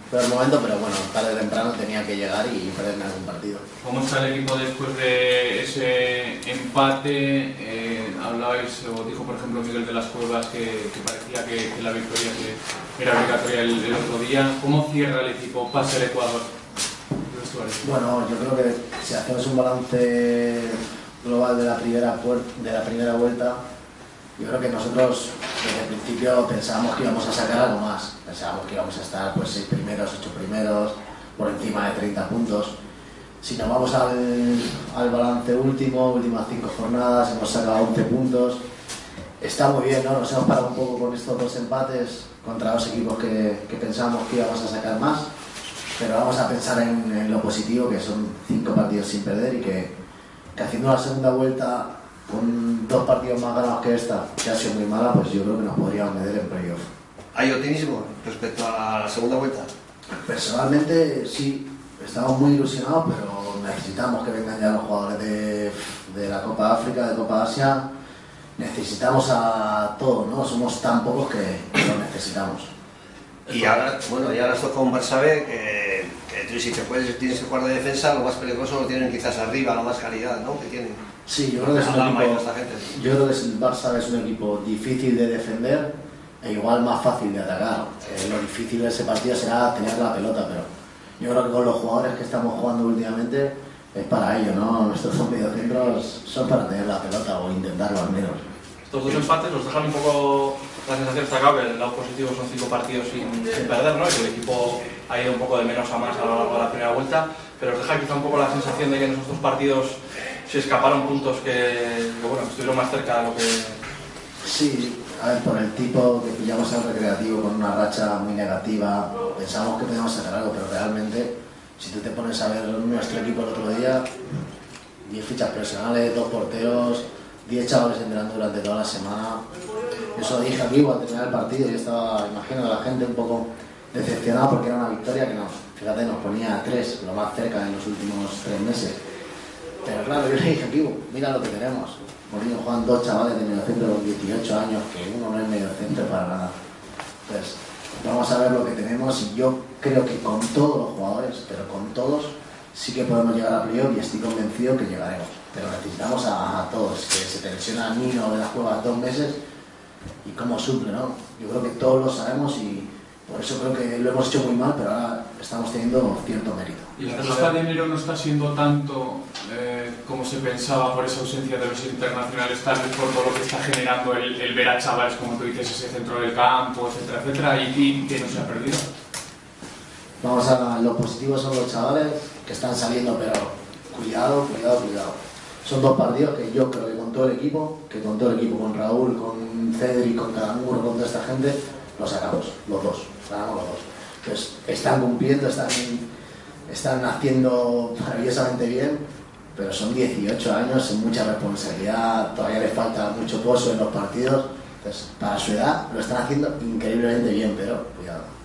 peor momento, pero bueno, tarde o temprano tenía que llegar y perderme algún partido. ¿Cómo está el equipo después de ese empate? Hablabais, o dijo por ejemplo Miguel de las Cuevas que parecía que la victoria que era obligatoria el otro día. ¿Cómo cierra el equipo? Pasa el Ecuador. Bueno, yo creo que si hacemos un balance global de la primera vuelta, yo creo que nosotros desde el principio pensábamos que íbamos a sacar algo más. Pensábamos que íbamos a estar pues 6 primeros, 8 primeros, por encima de 30 puntos. Si nos vamos al balance últimas 5 jornadas, hemos sacado 11 puntos. Está muy bien, ¿no? Nos hemos parado un poco con estos 2 empates contra 2 equipos que pensábamos que íbamos a sacar más. Pero vamos a pensar en lo positivo, que son 5 partidos sin perder y que haciendo la segunda vuelta con 2 partidos más ganados que esta, que ha sido muy mala, pues yo creo que nos podríamos meter en playoff. ¿Hay optimismo respecto a la segunda vuelta? Personalmente sí, estamos muy ilusionados, pero necesitamos que vengan ya los jugadores de la Copa África, de Copa Asia. Necesitamos a todos, ¿no? Somos tan pocos que lo necesitamos. Y ahora, bueno, ya ahora esto con Barça B, que si tienes que jugar de defensa, lo más peligroso lo tienen quizás arriba, la más calidad, ¿no? Que tienen. Sí, yo creo que es un equipo, yo creo que el Barça B es un equipo difícil de defender e igual más fácil de atacar. Lo difícil de ese partido será tener la pelota, pero yo creo que con los jugadores que estamos jugando últimamente es para ello, ¿no? Nuestros dos mediocentros son para tener la pelota o intentarlo al menos. Estos 2 empates nos dejan un poco la sensación destacable que el lado positivo son 5 partidos sin perder, ¿no? Y que el equipo ha ido un poco de menos a más a lo largo de la primera vuelta, pero os deja quizá un poco la sensación de que en esos 2 partidos se escaparon puntos que bueno, estuvieron más cerca de lo que... Sí, a ver, por el tipo que pillamos al Recreativo con una racha muy negativa, pensamos que podíamos sacar algo, pero realmente, si tú te pones a ver nuestro equipo el otro día, 10 fichas personales, 2 porteros, 10 chavales entrenando durante toda la semana. Eso dije aquí al terminar el partido y estaba, imagino, a la gente un poco decepcionada porque era una victoria que fíjate, nos ponía 3, lo más cerca en los últimos 3 meses. Pero claro, yo le dije aquí, mira lo que tenemos. Mourinho juegan 2 chavales de mediocentro con 18 años, que uno no es mediocentro para nada. Entonces, vamos a ver lo que tenemos y yo creo que con todos los jugadores, pero con todos, sí que podemos llegar a playoff y estoy convencido que llegaremos. Pero necesitamos a todos, que se te lesiona a Nino de las cuevas 2 meses y cómo suple, ¿no? Yo creo que todos lo sabemos y por eso creo que lo hemos hecho muy mal, pero ahora estamos teniendo cierto mérito. ¿Y la falta de enero no está siendo tanto como se pensaba por esa ausencia de los internacionales, tal vez por todo lo que está generando el ver a chavales, como tú dices, ese centro del campo, etcétera, etcétera, y que no se ha perdido? Vamos a los positivos son los chavales que están saliendo, pero cuidado. Son 2 partidos que yo creo que con todo el equipo, con Raúl, con Cedric, con Calamuro, con toda esta gente, lo sacamos, los 2, ganamos los 2. Entonces, están cumpliendo, están haciendo maravillosamente bien, pero son 18 años, es mucha responsabilidad, todavía les falta mucho pozo en los partidos. Entonces, para su edad lo están haciendo increíblemente bien, pero cuidado.